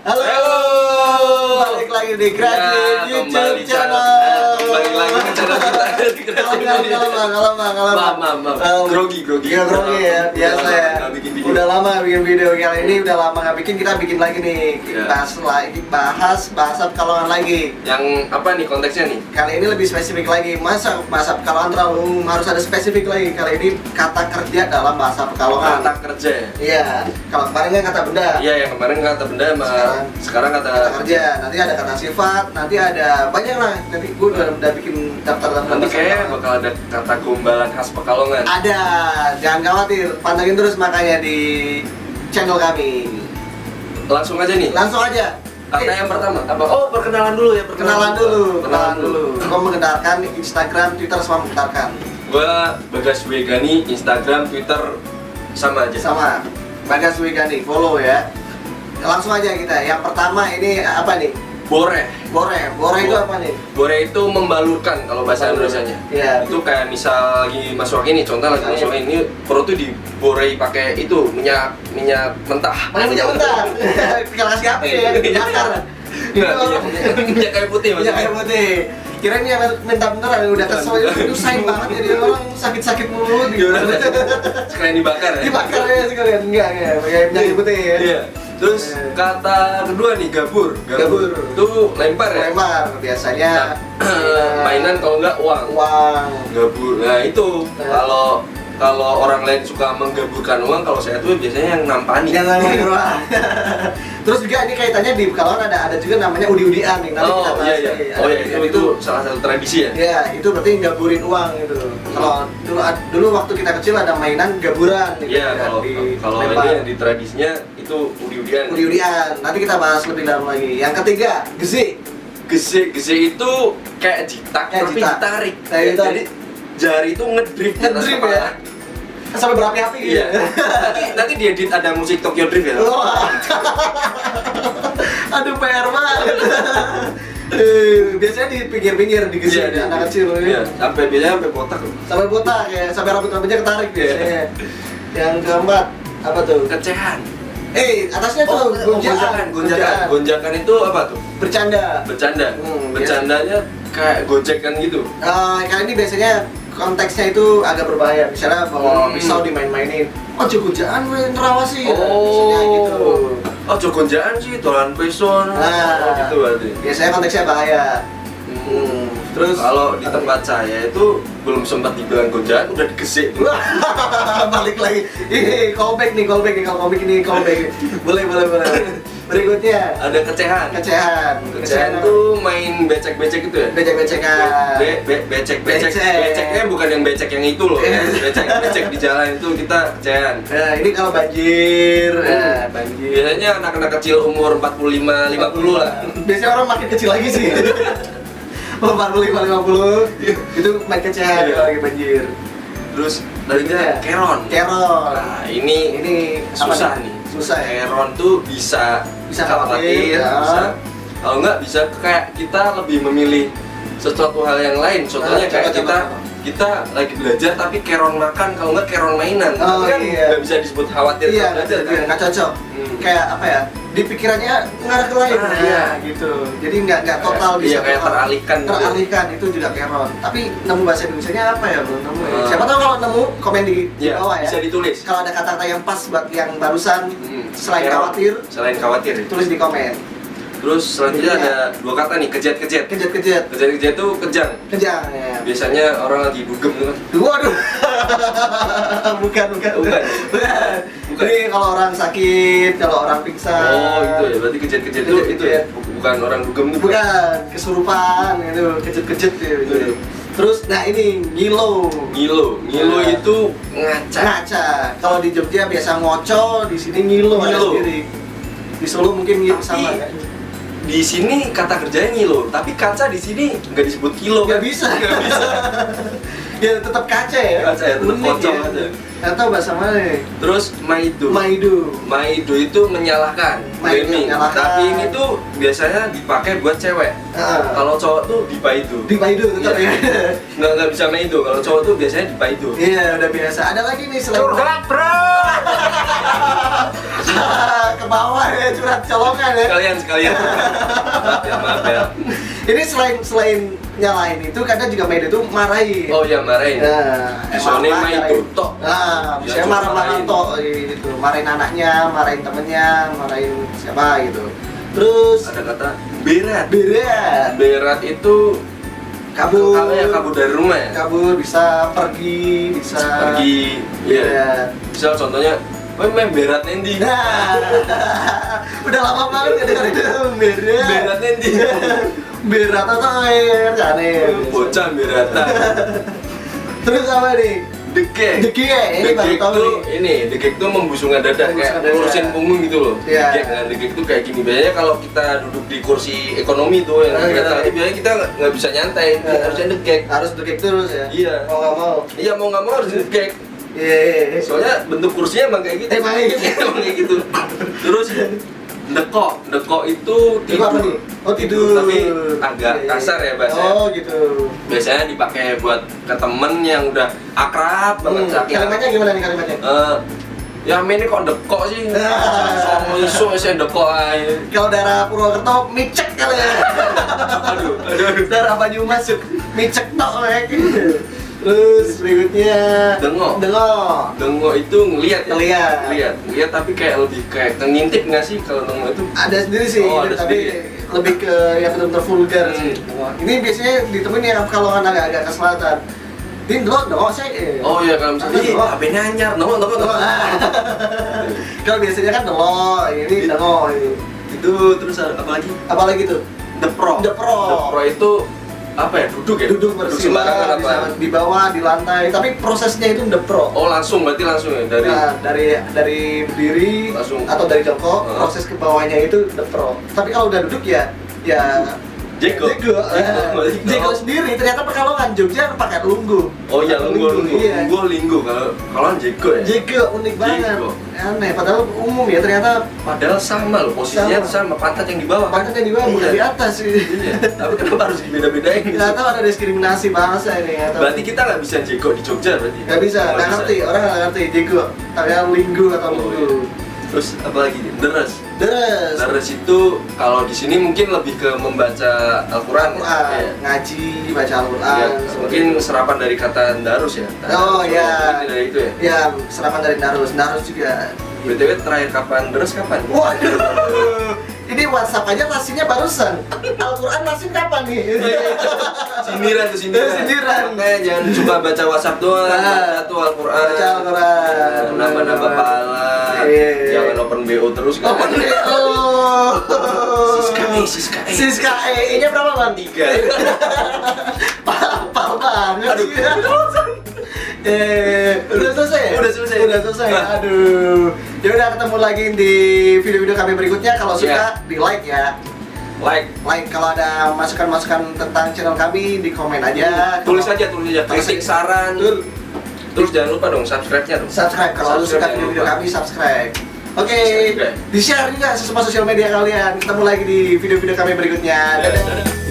Halo. Balik lagi di Kreatif YouTube channel. Kembali lagi ke channel kita di Kreatif YouTube. Grogi ya, biasa ya. Udah lama bikin video, kali ini udah lama nggak bikin, kita bikin lagi nih. Bahas bahasa Pekalongan lagi. Yang apa nih konteksnya nih? Kali ini lebih spesifik lagi. Masa bahasa Pekalongan terlalu harus ada spesifik lagi. Kali ini kata kerja dalam bahasa Pekalongan. Kata kerja. Iya. Kalau kemarin kan kata benda. Iya, yang kemarin kata benda, sekarang kata kerja. Nanti ada kata sifat, nanti ada banyak lah. Nanti gue udah bikin daftar. Nanti kayaknya bakal ada kata gombalan khas Pekalongan. Ada, jangan khawatir, pantengin terus makanya di channel kami. Langsung aja nih. Langsung aja. Kata yang pertama apa? Oh, perkenalan dulu ya. Kenalan dulu. Kau mengenalkan Instagram, Twitter semua mengenalkan. Gua Bagas Wegani, Instagram, Twitter sama aja. Sama. Bagas Wegani, follow ya. Langsung aja kita. Yang pertama ini apa nih? Bore itu apa nih? Bore itu membalurkan kalau bahasa Indonesianya. Iya. Itu kayak misal lagi masuk ini, contoh lagi masuk ini, perut tuh diborei pakai itu minyak mentah. Minyak mentah. Tinggal kasih api ya, bakar. Minyak kayu putih Minyak kayu putih. Kirain ini mentah beneran, udah kesel itu sayang banget ya, dia orang sakit mulu gitu. Sekalian dibakar ya? Dibakar ya sekalian, enggak ya, pakai minyak kayu putih ya. Iya. Terus kata kedua nih, gabur. Itu lempar ya? Lempar, biasanya mainan kalau enggak uang. Gabur. Nah itu kalau orang lain suka menggaburkan uang, kalau saya tuh biasanya yang nampani. Terus juga ini kaitannya di Pekalongan ada juga namanya udi-udian nih. Iya. Itu salah satu tradisi ya? Iya, itu berarti gaburin uang gitu. Kalau dulu waktu kita kecil ada mainan gaburan gitu. Iya, kalau ini di tradisinya itu udi-udian. Udi-udian. Nanti kita bahas lebih dalam lagi. Yang ketiga, Geze itu kayak jitak, tapi ditarik. Jadi jari itu ngedrift ya. Sampai berapi-api gitu. Iya. Nanti diedit ada musik Tokyo Drift ya. Aduh, PR banget. Biasanya di pinggir-pinggir di gesi anak kecil. Iya, sampai botak. Sampai botak ya, sampai rambut-rambutnya ketarik biasanya. Yang keempat apa tuh? Kecehan. Atasnya tuh gonjakan itu apa tuh? Bercanda. Bercandanya kayak gojekan gitu. Kali ini biasanya konteksnya itu agak berbahaya. Misalnya bawa pisau dimain-mainin. Oh, jogonjaan ngerawasi ya. Biasanya gitu. Oh, jogonjaan sih tolan pisau. Gitu berarti. Biasanya konteksnya bahaya. Terus kalau di tempat saya itu belum sempat dibilang gonjaan, udah digesek. Balik lagi. Ini callback nih. Boleh. Berikutnya ada kecehan. Kecehan tuh main becek-becek itu ya? Becek-becekan. Beceknya bukan yang becek yang itu loh. Becek di jalan itu kita kecehan. Nah, ini kalau banjir. Banjir. Biasanya anak-anak kecil umur 45-50 lah. Biasanya orang makin kecil lagi sih. 45-50 itu main kecehan kalau lagi banjir. Terus tadinya keron. Nah, ini susah nih. Susah ya? Keron tuh bisa khawatir, bisa. Kalau nggak bisa kayak kita lebih memilih sesuatu hal yang lain. Contohnya kayak kita lagi belajar tapi keron makan, kalau nggak keron mainan. Tapi kan nggak bisa disebut khawatir belajar kan? Nggak cocok. Kayak apa ya? Di pikirannya ngarah ke lain. Gitu. Jadi nggak total bisa kayak teralihkan itu juga keron. Tapi nemu bahasa Indonesianya apa ya? Belum nemu ya. Siapa tahu kalau nemu komen di bawah ya. Bisa ditulis. Kalau ada kata-kata yang pas buat yang barusan selain khawatir, tulis di komen. Terus selanjutnya ada dua kata nih, kejat-kejat. Kejat-kejat tuh kejang ya. Biasanya orang lagi dugem tuh kan. Waduh. Bukan. Ini kalau orang sakit, kalau orang pingsan. Oh, itu ya. Berarti kejat-kejat itu ya. Bukan orang dugem tuh. Bukan, kesurupan itu, kejat-kejat gitu. Terus, nah ini ngilo itu ngaca. Kalau di Jogja biasa ngoco, di sini ngilo ada sendiri. Di Solo mungkin sama kan? Di sini kata kerjanya ngilo, tapi kaca di sini nggak disebut kilo. Nggak bisa. Ya tetap kaca ya. Kaca ya, tetap pocong aja. Nggak tahu bahasa mana nih. Terus maido. Maido itu menyalahkan, blaming. Tapi ini tuh biasanya dipakai buat cewek. Kalau cowok tuh dipaido. Dipaido tetap ya. Nggak bisa maido. Kalau cowok tuh biasanya dipaido. Iya, udah biasa. Ada lagi nih selain curhat, bro. Ke bawah ya, curhat colongan ya. Sekalian. Maaf ya. Ini selain nyalain itu kadang juga Maido tuh marahin. Oh ya, marahin. Nah, soalnya Maido tok. Nah, bisa marah-marah tok gitu. Marahin anaknya, marahin temennya, marahin siapa gitu. Terus ada kata berat. Berat itu kabur. Kabur dari rumah ya. Kabur, bisa pergi, bisa pergi. Iya. Misal contohnya main berat nendi. Nah, udah lama banget ya dengar itu berat nendi. Berat atau air, aneh. Bocah beratan. Terus apa nih? Degek. Ini baru tahu nih. Ini degek tuh membusungkan dada, kayak ngurusin punggung gitu loh. Iya. Degek tuh kayak gini. Biasanya kalau kita duduk di kursi ekonomi tuh yang kereta, biasanya kita nggak bisa nyantai, harusnya degek. Harus degek terus ya. Iya. Mau nggak mau. Iya, mau nggak mau harus degek. Iya. Soalnya bentuk kursinya emang kayak gitu. Emang kayak gitu. Terus dekok itu tidur. Apa nih? Oh, tidur. Tapi agak kasar ya bahasanya. Oh gitu. Biasanya dipakai buat ke temen yang udah akrab banget. Kalimatnya gimana nih kalimatnya? Ya ini kok dekok sih. Soalnya isu saya dekok aja. Kalau daerah Purwokerto micek kali ya. Aduh. Daerah Banyumas micek tok kayak gitu. Terus berikutnya dengok itu ngelihat tapi kayak lebih kayak ngintip nggak sih kalau dengok itu? Ada sendiri sih, ada tapi sendiri. Lebih ke yang benar-benar vulgar sih. Ini biasanya ditemuin yang kalau agak ke selatan. Ini dengok saya. Oh iya, kalau misalnya HP-nya anyar, dengok. Kalau biasanya kan dengok, ini dengok ini. Itu terus apa lagi tuh? The Pro itu apa ya, duduk bersila, bisa di bawah, di lantai, tapi prosesnya itu the pro. Oh langsung ya dari berdiri langsung, atau dari jongkok, proses ke bawahnya itu the pro. Tapi kalau udah duduk ya Jego sendiri. Ternyata Pekalongan, Jogja pakai lunggu. Oh iya, lunggu. Linggo kalau Jego ya. Jego unik banget. Aneh, padahal umum ya ternyata. Padahal sama loh, posisinya sama, pantat yang di bawah. Bukan di atas sih. Iya. Tapi kenapa harus dibeda-bedain? Nggak tahu, ada diskriminasi bahasa ini. Berarti kita nggak bisa Jego di Jogja berarti? Nggak bisa, nggak ngerti. Orang nggak ngerti Jego. Kalian linggu atau lunggu. Terus apa lagi nih? Deres itu kalau di sini mungkin lebih ke membaca Al-Quran. Ngaji, baca Al-Quran. Mungkin serapan dari kata darus ya. Oh iya. Dari itu ya. Iya, serapan dari darus juga. BTW terakhir kapan deres kapan? Waduh. Ini WhatsApp aja nasinya barusan. Al-Quran nasi kapan nih? Sindiran. Makanya jangan cuma baca WhatsApp doang, baca tuh Al-Quran. Baca Al-Quran. Nambah pahala. Jangan open BO terus kan. Open BO. Siska E-nya berapa Bang? 3. Pal banget. Aduh. Udah selesai. Aduh. Ya udah, ketemu lagi di video-video kami berikutnya. Kalau suka di like ya. Like kalau ada masukan-masukan tentang channel kami di komen aja. Tulis aja kritik, saran. Terus jangan lupa dong subscribe-nya dong. Subscribe kalau suka video-video kami, subscribe. Oke, di-share juga semua sosial media kalian. Ketemu lagi di video-video kami berikutnya. Dadah.